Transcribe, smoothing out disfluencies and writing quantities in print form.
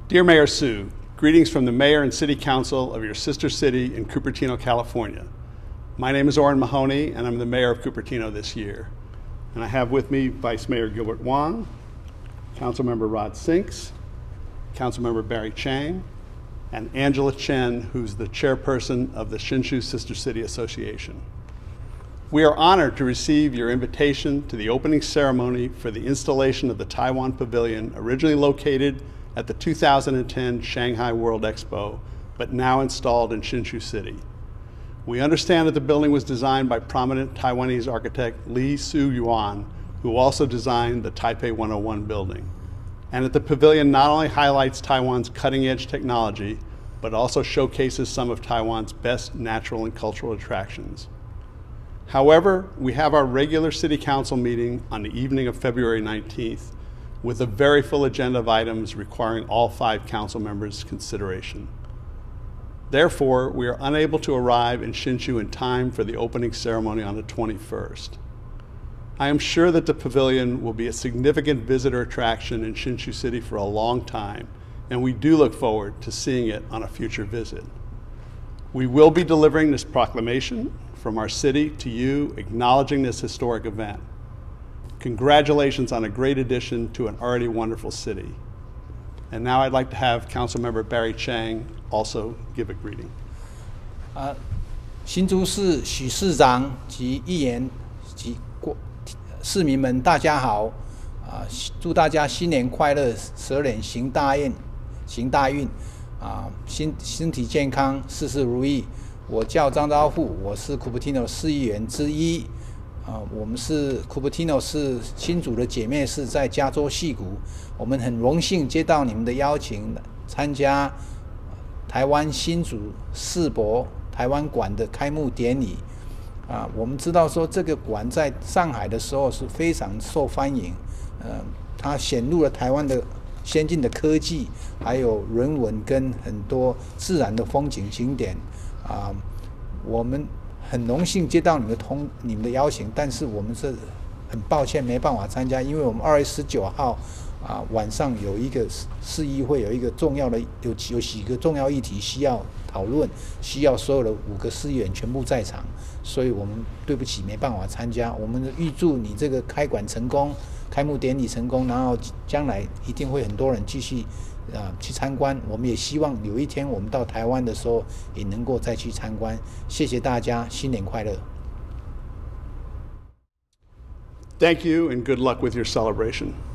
Dear Mayor Sue, greetings from the Mayor and City Council of your sister city in Cupertino, California. My name is Orrin Mahoney, and I'm the Mayor of Cupertino this year. And I have with me Vice Mayor Gilbert Wong, Councilmember Rod Sinks, Councilmember Barry Chang, and Angela Chen, who's the chairperson of the Hsinchu Sister City Association. We are honored to receive your invitation to the opening ceremony for the installation of the Taiwan Pavilion, originally located at the 2010 Shanghai World Expo, but now installed in Hsinchu City. We understand that the building was designed by prominent Taiwanese architect Lee Soo-yuan, who also designed the Taipei 101 building, and that the pavilion not only highlights Taiwan's cutting-edge technology, but also showcases some of Taiwan's best natural and cultural attractions. However, we have our regular City Council meeting on the evening of February 19th with a very full agenda of items requiring all 5 council members' consideration. Therefore, we are unable to arrive in Hsinchu in time for the opening ceremony on the 21st. I am sure that the pavilion will be a significant visitor attraction in Hsinchu City for a long time, and we do look forward to seeing it on a future visit. We will be delivering this proclamation from our city to you, acknowledging this historic event. Congratulations on a great addition to an already wonderful city. And now I'd like to have Councilmember Barry Chang also give a greeting. 新竹市许市长及议员及市民们，大家好！祝大家新年快乐，12年行大运，身体健康，事事如意。我叫张昭富，我是 Cupertino 市议员之一。我们是 Cupertino 是新竹的姐妹市，在加州矽谷。我们很荣幸接到你们的邀请，参加台湾新竹世博台湾馆的开幕典礼。我们知道说这个馆在上海的时候是非常受欢迎，它显露了台湾的先进的科技，还有人文跟很多自然的风景景点。我们很荣幸接到你们的邀请，但是我们是很抱歉没办法参加，因为我们2月19号晚上有一个市议会有一个重要的有几个重要议题需要讨论，需要所有的5个市议员全部在场，所以我们对不起没办法参加。我们预祝你这个开馆成功，开幕典礼成功，然后将来一定会很多人继续去参观。我们也希望有一天我们到台湾的时候也能够再去参观。谢谢大家，新年快乐。 Thank you and good luck with your celebration.